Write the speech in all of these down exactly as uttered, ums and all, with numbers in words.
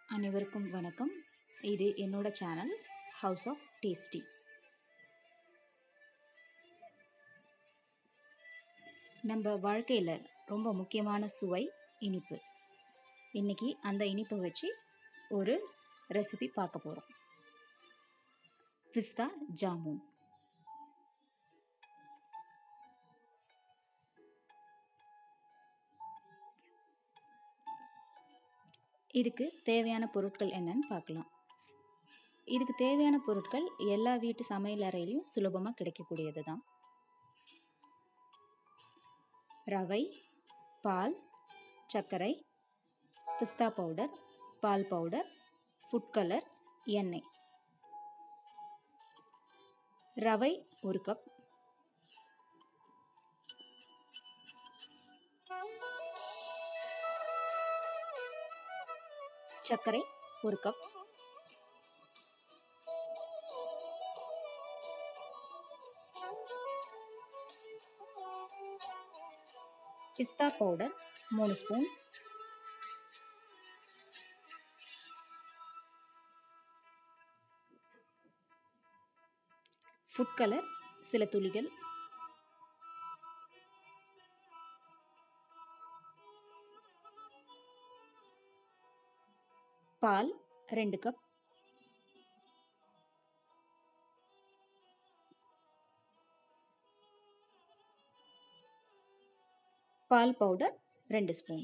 அனைவருக்கும் வணக்கம். இது என்னோட சேனல் ஹவுஸ் ஆஃப் டேஸ்டி. நம்ம வாழ்க்கையில் ரொம்ப முக்கியமான சுவை இனிப்பு. இன்னைக்கு அந்த இனிப்பை வச்சு ஒரு ரெசிபி பார்க்க போகிறோம். பிஸ்தா ஜாமுன். இதுக்கு தேவையான பொருட்கள் என்னன்னு பார்க்கலாம். இதுக்கு தேவையான பொருட்கள் எல்லா வீட்டு சமையல் அறையிலையும் சுலபமாக கிடைக்கக்கூடியது தான். ரவை, பால், சர்க்கரை, பிஸ்தா பவுடர், பால் பவுடர், ஃபுட் கலர், எண்ணெய். ரவை ஒரு கப், சர்க்கரை ஒரு கப், பிஸ்தா பவுடர் மூணு ஸ்பூன், ஃபுட் கலர் சில துளிகள், பால் ரெண்டு கப், பால் பவுடர் ரெண்டு ஸ்பூன்.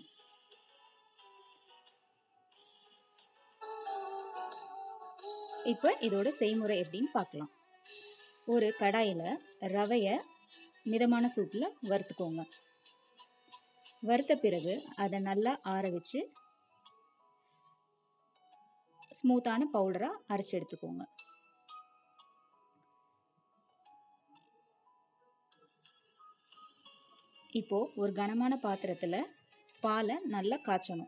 இப்போ இதோட செய்முறை எப்படின்னு பார்க்கலாம். ஒரு கடாயில் ரவையை மிதமான சூட்டில் வறுத்துக்கோங்க. வறுத்த பிறகு அதை நல்லா ஆற வச்சு ஸ்மூத்தான பவுடராக அரைச்சி எடுத்துக்கோங்க. இப்போ ஒரு கனமான பாத்திரத்தில் பாலை நல்லா காய்ச்சணும்.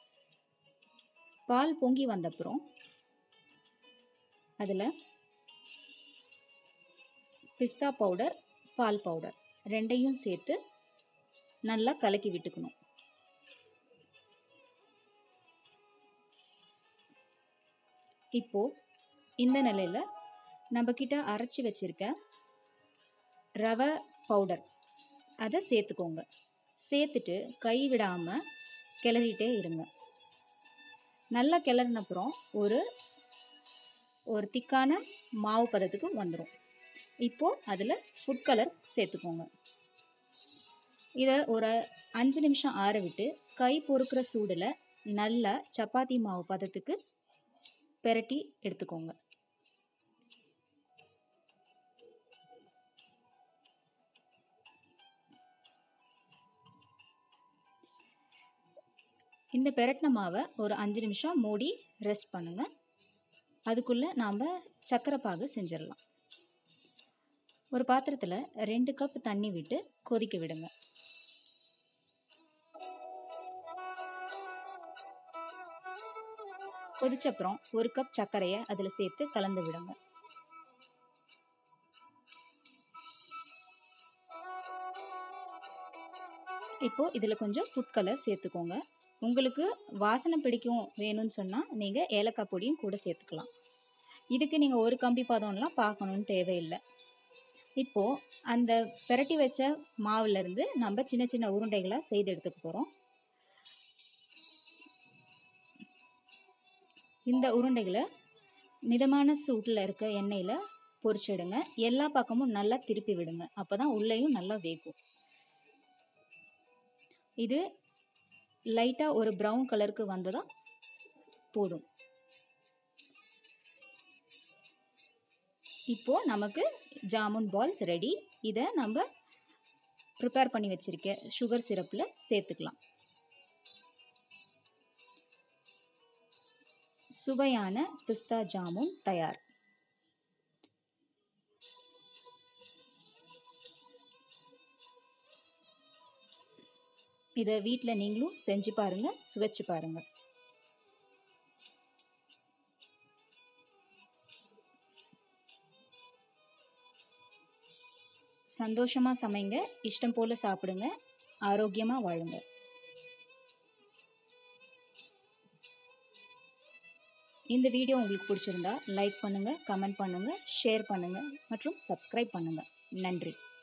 பால் பொங்கி வந்தப்புறம் அதில் பிஸ்தா பவுடர், பால் பவுடர் ரெண்டையும் சேர்த்து நல்லா கலக்கி விட்டுக்கணும். இப்போ இந்த நிலையில் நம்ம கிட்ட அரைச்சி வச்சிருக்க ரவை பவுடர் அதை சேர்த்துக்கோங்க. சேர்த்துட்டு கை விடாமல் கிளறிட்டே இருங்க. நல்லா கிளறினப்புறம் ஒரு ஒரு திக்கான மாவு பதத்துக்கு வந்துடும். இப்போது அதில் ஃபுட் கலர் சேர்த்துக்கோங்க. இதை ஒரு அஞ்சு நிமிஷம் ஆற விட்டு கை பொறுக்கிற சூடில் நல்லா சப்பாத்தி மாவு பதத்துக்கு பெரட்டி எடுத்துக்கோங்க. இந்த பெரட்டின மாவை ஒரு அஞ்சு நிமிஷம் மூடி ரெஸ்ட் பண்ணுங்க. அதுக்குள்ளே நாம் சர்க்கரை பாகு செஞ்சிடலாம். ஒரு பாத்திரத்தில் ரெண்டு கப் தண்ணி விட்டு கொதிக்க விடுங்க. கொதிச்சப்புறம் ஒரு கப் சர்க்கரையை அதில் சேர்த்து கலந்து விடுங்க. இப்போ இதில் கொஞ்சம் ஃபுட் கலர் சேர்த்துக்கோங்க. உங்களுக்கு வாசனை பிடிக்கும் வேணும்னு சொன்னால் நீங்கள் ஏலக்காய் பொடியும் கூட சேர்த்துக்கலாம். இதுக்கு நீங்கள் ஒரு கம்பி பதம்லாம் பார்க்கணுன்னு தேவையில்லை. இப்போது அந்த பெரட்டி வச்ச மாவுலேருந்து நம்ம சின்ன சின்ன உருண்டைகளாக செய்து எடுத்துக்க போகிறோம். இந்த உருண்டைகளை மிதமான சூட்டில் இருக்க எண்ணெயில் பொரிச்சிடுங்க. எல்லா பக்கமும் நல்லா திருப்பி விடுங்க. அப்போ தான் உள்ளேயும் நல்லா வேகும். இது லைட்டாக ஒரு ப்ரௌன் கலருக்கு வந்ததும் போதும். இப்போது நமக்கு ஜாமுன் பால்ஸ் ரெடி. இதை நம்ம ப்ரிப்பேர் பண்ணி வச்சுருக்க சுகர் சிரப்பில் சேர்த்துக்கலாம். சுவையான பிஸ்தா ஜாமுன் தயார். இதை வீட்டில் நீங்களும் செஞ்சு பாருங்கள், சுவைச்சு பாருங்கள். சந்தோஷமாக சமைங்க, இஷ்டம் போல் சாப்பிடுங்க, ஆரோக்கியமாக வாழுங்க. இந்த வீடியோ உங்களுக்கு பிடிச்சிருந்தா லைக் பண்ணுங்கள், கமெண்ட் பண்ணுங்கள், ஷேர் பண்ணுங்கள் மற்றும் சப்ஸ்கிரைப் பண்ணுங்கள். நன்றி.